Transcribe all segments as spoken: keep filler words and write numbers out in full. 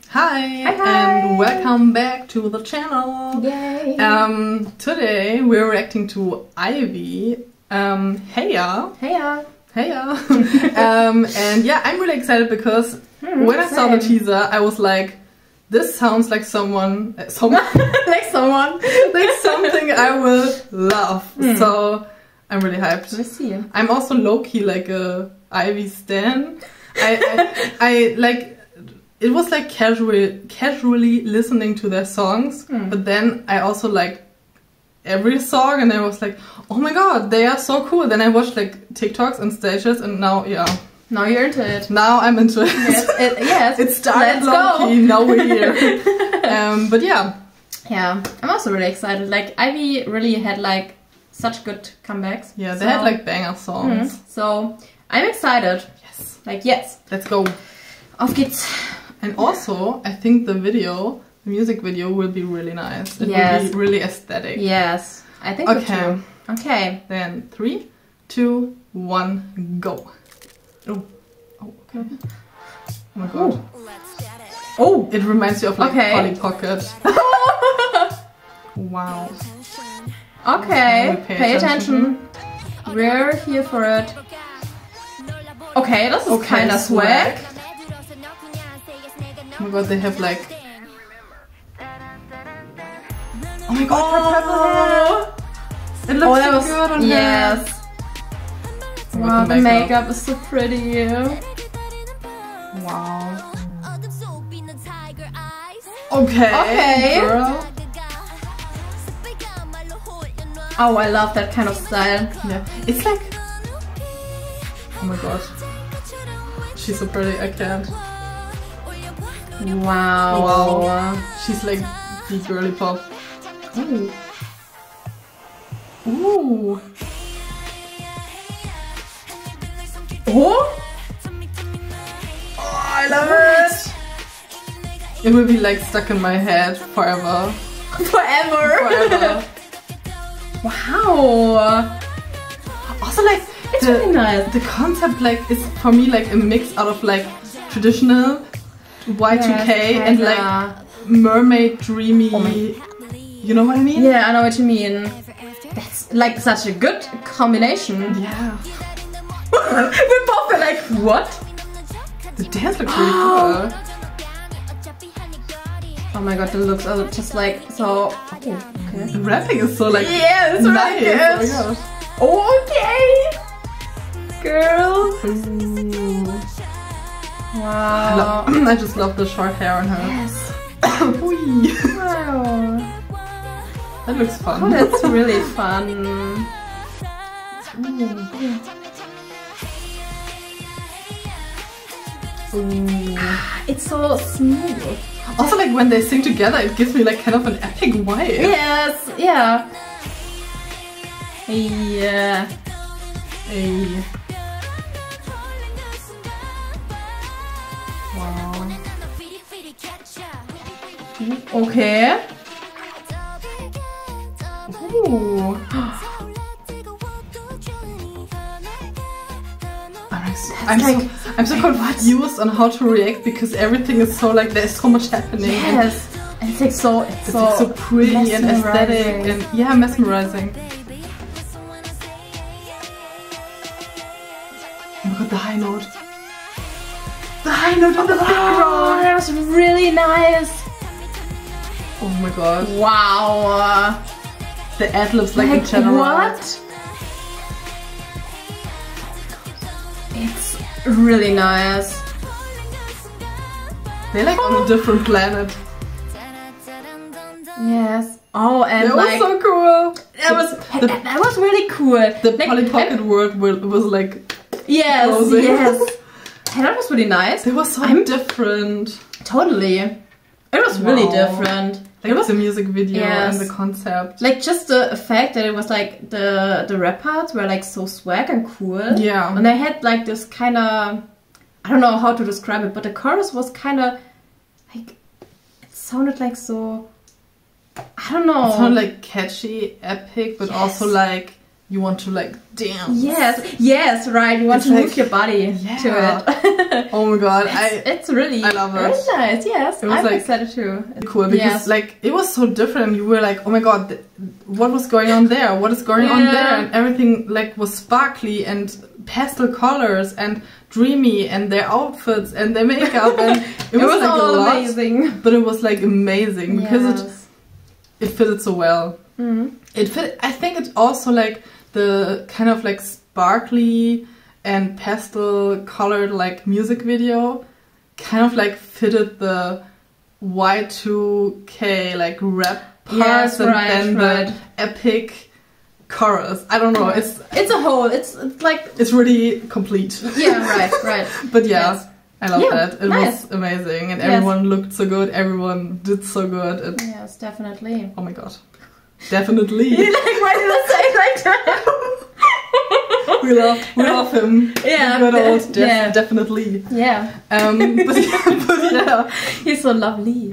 Hi, hi, hi, and welcome back to the channel. Yay! Um, today we're reacting to Ivy. Um, heya, Heya! heya. um, and yeah, I'm really excited because Mm, when I saw the same. teaser, I was like, "This sounds like someone, uh, someone Like someone. like something I will love." Mm. So I'm really hyped. Let's see. I'm also low key like a Ivy stan. I, I, I like. It was like casually, casually listening to their songs, Mm. but then I also like every song, and I was like, "Oh my god, they are so cool!" Then I watched like TikToks and stages, and now, yeah, Now you're into it. now I'm into it. Yes, it, yes. It started Let's low go. key, now we're here. um, but yeah, Yeah, I'm also really excited. Like Ivy really had like such good comebacks. yeah, they So- had like banger songs. Mhm. So I'm excited. Yes, Like yes, let's go. auf geht's. And also, I think the video, the music video, will be really nice. It Yes. will be really aesthetic. Yes, I think Okay. so too. Okay. Then three, two, one, go. Oh, oh, okay. Oh my god. Oh. It reminds you of like Okay. Polly Pocket. Wow. Okay. Pay Pay attention. attention. We're here for it. Okay, das ist Okay, kinda swag. Oh my god, they have like. Oh my god, her purple hair. It looks Oh, that so was good on her. yes. Oh my Wow, god, the makeup is so pretty. Wow. Okay. Okay. Girl. Oh, I love that kind of style. Yeah. It's like. Oh my god. She's so pretty. I can't. Wow. Wow. She's like the girly pop. Ooh. Ooh. Oh? Oh, I love it. It will be like stuck in my head forever. Forever. Forever. Wow. Also, like It's the, really nice. the concept, like, is for me like a mix out of like traditional Y two K Yes, and kinda. like mermaid dreamy. Oh my- You know what I mean? Yeah, I know what you mean. That's like such a good combination. Yeah. We both were like, what? The dance looks really cool. Oh my god, the looks are just like so. Oh, okay. The rapping is so like Yeah, it's nice. really Oh good. my gosh. Okay, girl. Ooh. I, Wow. love, I just love the short hair on her. Yes. Ui. Wow. That looks fun. Oh, that's really fun. Ooh. It's so smooth. Also, like when they sing together, it gives me like kind of an epic vibe. Yes, yeah. Yeah. Hey. Wow. Okay. Ooh. I'm, so, I'm, like- so, I'm so confused on how to react because everything is so like there's so much happening. Yes. And it's like so, it's, It's so, like so pretty and aesthetic mesmerizing. and yeah, mesmerizing. Oh my god, the high note. The high note in the Oh, background. that was really nice. Oh my god. Wow. The ad-libs like, Like in general. what? It's really nice. They're like on a different planet. Yes. Oh, and That like was so cool. that was the, that was really cool. the Like, Polly Pocket world was, was like Yes, closing. yes. And that was really nice. They were so I'm- different. Totally. It was really Wow. different. Like It was the music video Yes. and the concept. like just the fact that it was like the the rap parts were like so swag and cool. Yeah. And they had like this kind of, I don't know how to describe it, but the chorus was kind of like, it sounded like so, I don't know. It sounded like catchy, epic, but Yes. also like you want to like dance. Yes, yes, right. You want It's to like- move your body Yeah. to it. Oh my god, it's, I it's really I love it. very nice. Yes, It was I'm like- excited too. cool because Yes. like it was so different. You were like, oh my god, th- what was going on there? What is going on Yeah. there? And everything like was sparkly and pastel colors and dreamy, and their outfits and their makeup, and it It was, was like all a lot, amazing. but it was like amazing because it Yes. it fitted so well. Mhm. It fit. I think it also like the kind of like sparkly and pastel colored like music video kind of like fitted the Y two K like rap parts Yes, and right, then right. the epic chorus. I don't know. It's It's a whole. It's, it's like it's really complete. yeah, right, right. But yeah. Yes. I love Yeah, that. It nice. was amazing, and Yes. everyone looked so good. Everyone did so good. It, Yes, definitely. oh my god, definitely. Like, why did I say it like that? we love we love him. Yeah, The good old the- def- yeah. definitely. Yeah, Um, but, but yeah. he's so lovely.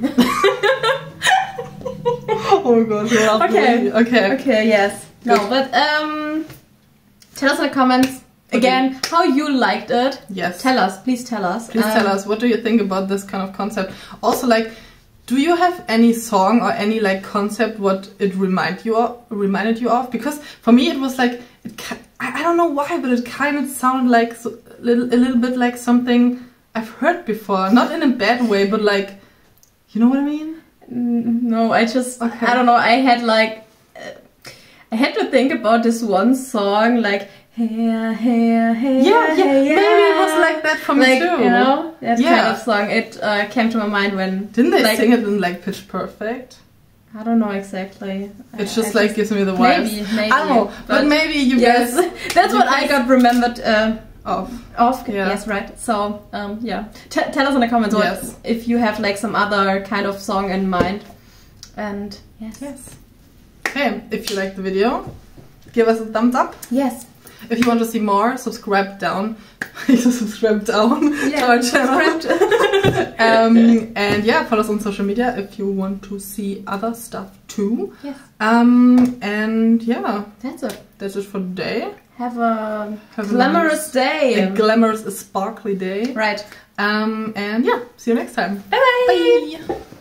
Oh my god, we love Okay. Louis. Okay. Okay, yes. No, Good. but um, tell us in the comments again how you liked it. Yes. Tell us, please tell us. Please tell us, what do you think about this kind of concept? Also, like, do you have any song or any like concept what it remind you of, reminded you of? Because for me, it was like it. ki- I I don't know why, but it kind of sounded like so, a little, a little bit like something I've heard before. Not in a bad way, but like, you know what I mean? Mm, No, I just Okay. I don't know. I had like uh, I had to think about this one song like hey hey hey Yeah, yeah. Maybe it was like that for me like too. you know that kind Yeah. of song. It uh, came to my mind when Didn't they like, sing it in like Pitch Perfect? I don't know exactly. I- It just I like gives me the vibes. maybe maybe I don't know, but, maybe you yes, guys that's you what I guys- got remembered. Uh, off. Off, Yeah. yes, right. So, um, yeah. T tell us in the comments what, Yes. if you have like some other kind of song in mind. And yes. Yes. Okay, if you liked the video, give us a thumbs up. Yes. If you want to see more, subscribe down. subscribe down to our channel. subscribed. um, and yeah, follow us on social media if you want to see other stuff too. Yes. Um, and yeah, That's it. that's it for today. Have a Have a glamorous day. A glamorous, a sparkly day. Right. Um, and yeah, see you next time. Bye-bye. Bye.